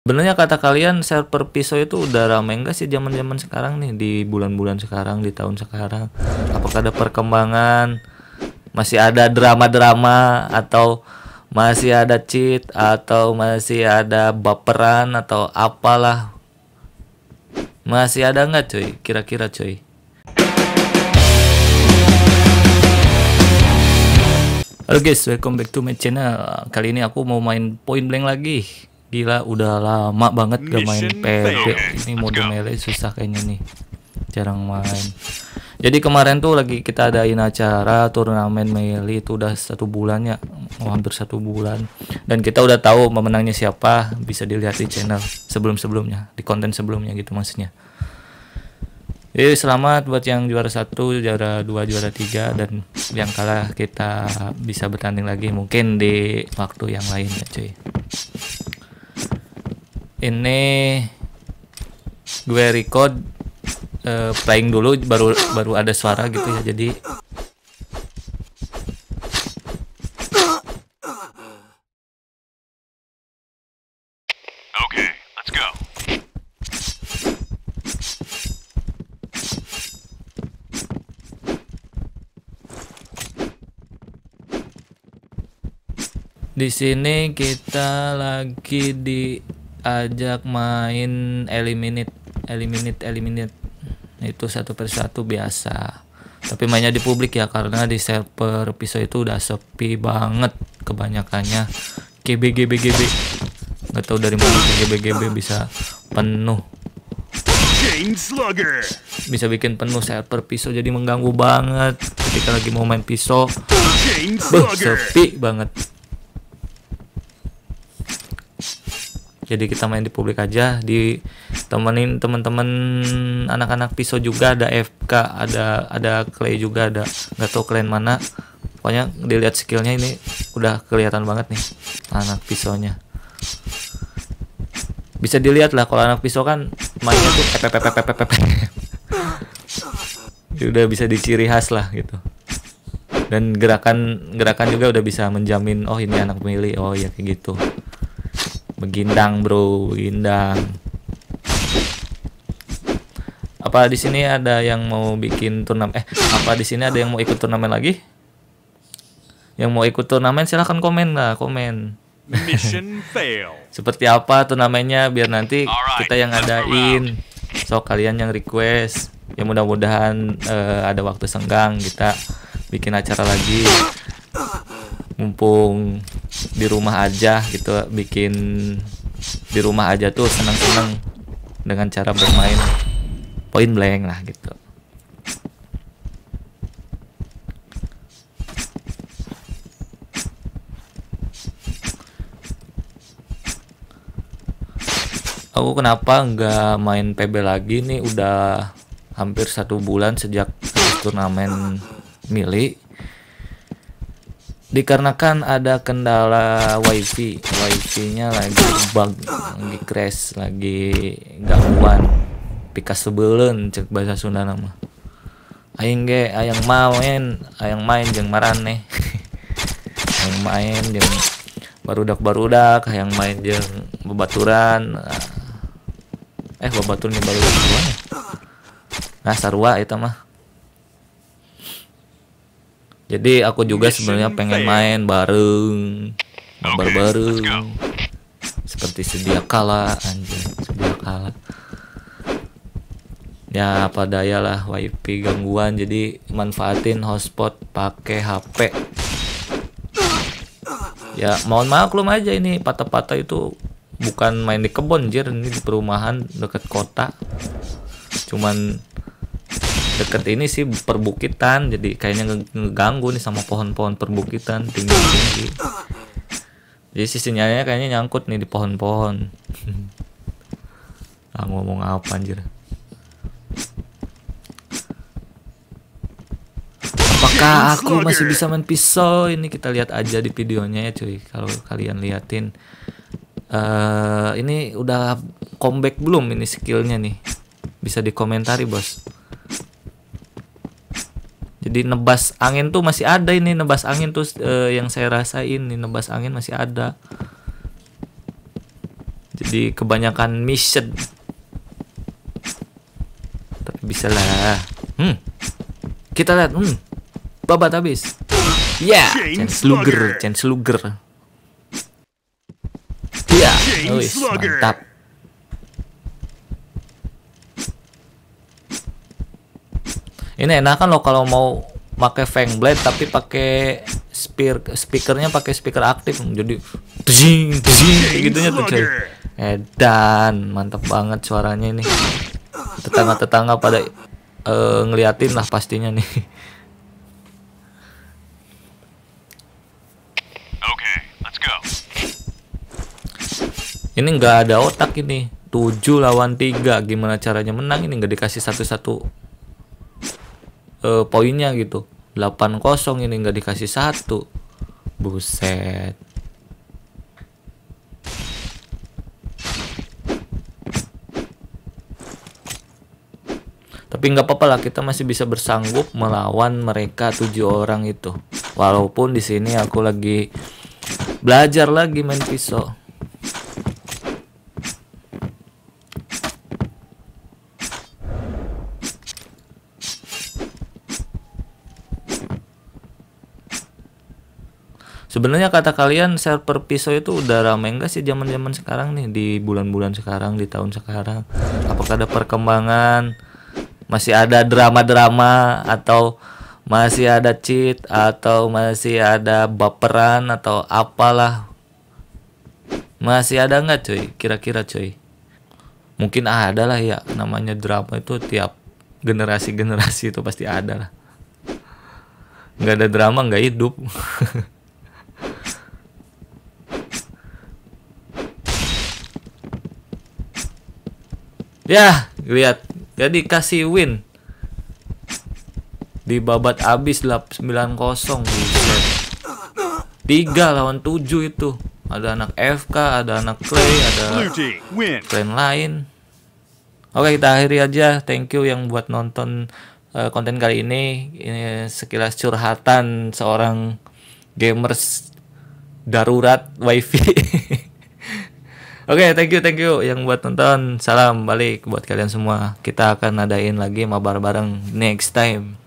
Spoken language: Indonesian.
Sebenarnya kata kalian server pisau itu udah ramai enggak sih zaman-zaman sekarang nih, di bulan-bulan sekarang, di tahun sekarang? Apakah ada perkembangan? Masih ada drama-drama atau masih ada cheat atau masih ada baperan atau apalah? Masih ada nggak cuy? Kira-kira cuy. Halo guys, welcome back to my channel. Kali ini aku mau main Point Blank lagi. Gila, udah lama banget gak main PB. Ini mode melee susah kayaknya nih. Jarang main. Jadi kemarin tuh lagi kita adain acara turnamen melee, itu udah 1 bulan ya, hampir 1 bulan. Dan kita udah tahu pemenangnya siapa, bisa dilihat di channel sebelum-sebelumnya, di konten sebelumnya gitu maksudnya. Jadi selamat buat yang juara 1, juara 2, juara 3, dan yang kalah kita bisa bertanding lagi mungkin di waktu yang lain ya cuy. Ini gue record playing dulu, baru ada suara gitu ya, jadi Okay, let's go. di sini kita lagi diajak main eliminate. Itu 1 per 1 biasa. Tapi mainnya di publik ya, karena di server pisau itu udah sepi banget kebanyakannya. GB. Nggak tahu dari mana GB bisa penuh. Chain Slugger. Bisa bikin penuh server pisau, jadi mengganggu banget ketika lagi mau main pisau. Chain Slugger. Sepi banget. Jadi kita main di publik aja, ditemenin teman-teman anak-anak pisau juga, ada FK, ada Clay juga, ada nggak tahu kalian mana. Pokoknya dilihat skillnya ini udah kelihatan banget nih anak pisaunya. Bisa dilihat lah kalau anak pisau kan mainnya tuh udah bisa diciri khas lah gitu. Dan gerakan juga udah bisa menjamin, oh ini anak melee, oh ya kayak gitu. Begindang bro, begindang. Apa di sini ada yang mau bikin turnamen? Apa di sini ada yang mau ikut turnamen lagi? Yang mau ikut turnamen silahkan komen lah, komen. Mission fail. Seperti apa turnamennya, biar nanti kita yang ngadain. So kalian yang request. Ya mudah-mudahan ada waktu senggang kita bikin acara lagi. Mumpung di rumah aja gitu, bikin di rumah aja tuh senang-senang dengan cara bermain Point Blank lah gitu. Aku kenapa nggak main PB lagi nih, udah hampir 1 bulan sejak turnamen melee. Dikarenakan ada kendala wifi-nya lagi bug, lagi crash, lagi gangguan. Pikas sebelen cek bahasa Sunda nama. Aing ge ayang main jeung maraneh. Yang main jeung barudak yang main jeung babaturan. Babaturan baru gimana? Nah, sarua eta mah. Jadi aku juga sebenarnya pengen main bareng, bareng, seperti sedia kala, anjir, sedia kala. Ya apa daya lah, wifi gangguan, jadi manfaatin hotspot pakai HP. Ya mohon maklum aja, ini patah-patah itu bukan main di kebon, jir, ini di perumahan dekat kota. Cuman deket ini sih perbukitan, jadi kayaknya ngeganggu nih sama pohon-pohon perbukitan tinggi-tinggi. Jadi sinyalnya kayaknya nyangkut nih di pohon-pohon. Ngomong apa anjir. Apakah aku masih bisa main pisau? Ini kita lihat aja di videonya ya cuy. Kalau kalian liatin, ini udah comeback belum ini skillnya nih? Bisa dikomentari bos. Jadi nebas angin tuh masih ada, ini nebas angin tuh yang saya rasain nih, nebas angin masih ada. Jadi kebanyakan mission. Tapi bisa lah. Kita lihat. Babat habis. Ya, Chain Slugger. Ya, mantap. Ini enak kan lo kalau mau pakai Fang Blade tapi pakai speakernya pakai speaker aktif, jadi tjing gitunya tuh coy. Edan, mantap banget suaranya ini. Tetangga-tetangga pada ngeliatin lah pastinya nih. Okay, let's go. Ini nggak ada otak ini. 7 lawan 3, gimana caranya menang ini? Nggak dikasih satu-satu poinnya gitu. 8-0 ini nggak dikasih 1. Buset. Tapi nggak apa-apa lah, kita masih bisa bersanggup melawan mereka 7 orang itu. Walaupun di sini aku lagi belajar lagi main pisau. Sebenarnya kata kalian server pisau itu udah ramai enggak sih zaman-zaman sekarang nih, di bulan-bulan sekarang, di tahun sekarang? Apakah ada perkembangan? Masih ada drama-drama atau masih ada cheat atau masih ada baperan atau apalah? Masih ada nggak cuy? Kira-kira cuy? Mungkin ada lah ya, namanya drama itu tiap generasi-generasi itu pasti ada lah. Nggak ada drama nggak hidup. Ya, lihat. Jadi kasih win. Dibabat habis 9-0. 3 lawan 7 itu. Ada anak FK, ada anak Clay, ada klan lain. Oke, kita akhiri aja. Thank you yang buat nonton konten kali ini. Ini sekilas curhatan seorang gamers darurat wifi. Oke, thank you yang buat nonton. Salam balik buat kalian semua. Kita akan adain lagi mabar bareng next time.